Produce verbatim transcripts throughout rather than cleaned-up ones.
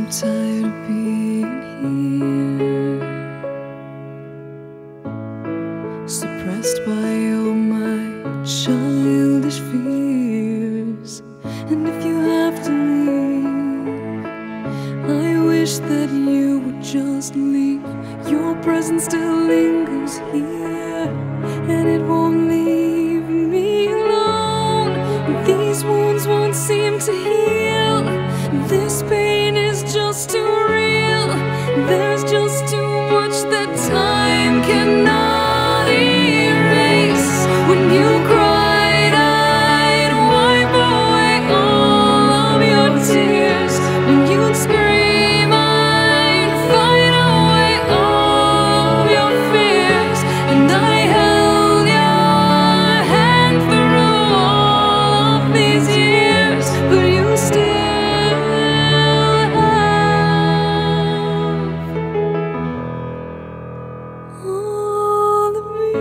tired of being here, suppressed by all my childish fears. And if you have to leave, I wish that you would just leave. Your presence still lingers here, and it won't leave me alone. These wounds won't seem to heal. This pain is just too real. There's just too much that time cannot erase. When you cried, I'd wipe away all of your tears. When you'd scream, I'd fight away all of your fears. And I held your hand through all of these years, but you still all of me.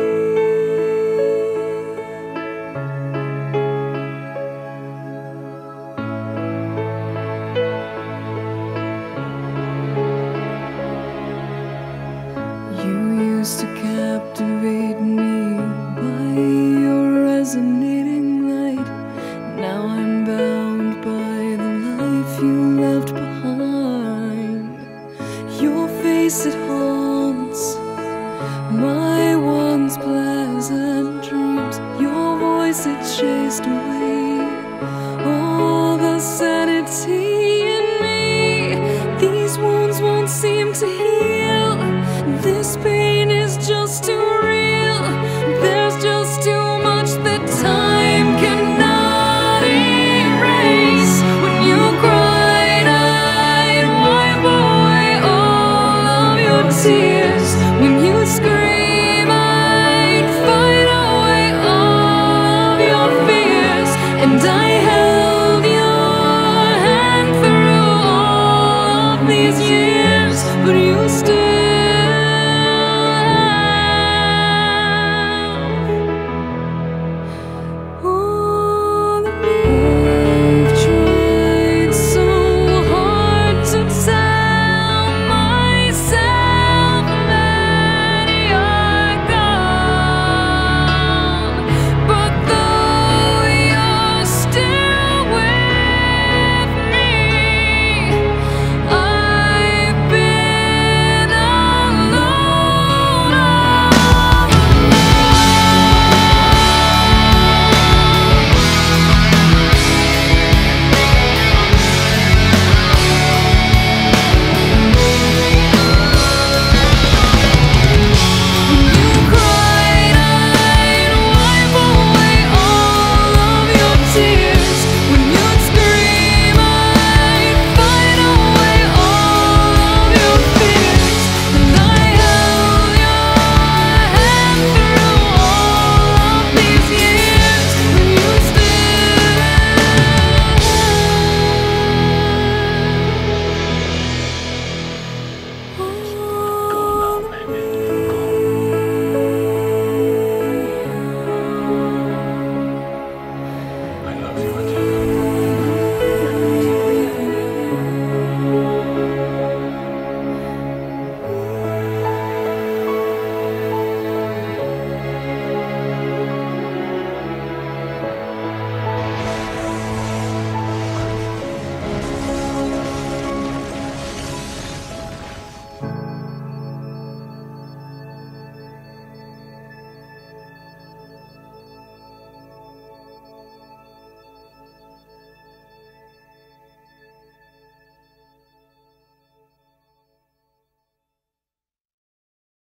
You used to captivate me by your resonating light. Now I'm bound by the life you left behind. Your face, it haunts my once pleasant dreams. Your voice, it chased away all the sanity in me. These wounds won't seem to heal. This pain is just too real. There's just too much that time cannot erase. When you cried, I'd wipe away all of your tears. When you scream, I'd fight away all of your fears. And I held your hand through all of these years, but you still